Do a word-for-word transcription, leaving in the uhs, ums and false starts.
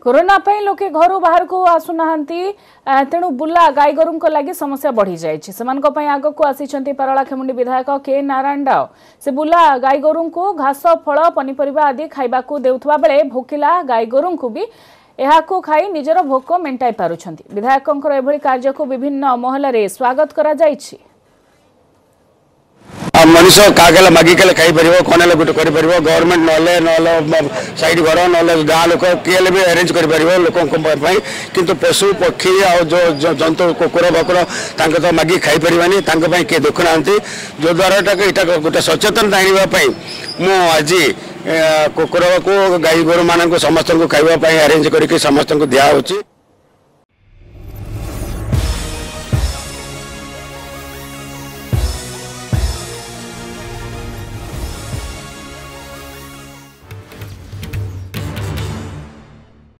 Corona पई लोके घर बाहर को आसुना तेणु बुला गाई गोरु लगी समस्या बढ़ी जाए आग को आसी पारलाखेमुंडी विधायक के नारायण राव से बुला गाई गोरु को घास फल पनीपरिया आदि खाइबाकू देउथुबा बेले भोकिला गाई गोरु को भी एहाकू खाई निजर भोक मेंटाई पारुछंती। विधायकंकर एभली कार्य को विभिन्न महल रे स्वागत करा जायछि। मनीष क्या मागिकले खाई कौन गोटे कर गवर्नमेंट ना साइड घर ना गाँ लोक किए भी अरेंज कर लोक किंतु पशु पक्षी जो जंतु कुकुर बकुर तो मागिक खाई पारानी किए देखु ना जो द्वारा यहाँ गोटे सचेतन आने मु आज कुकुर को गाई गोरु मान समस्त को खावाई अरेंज करके समस्त को दिया।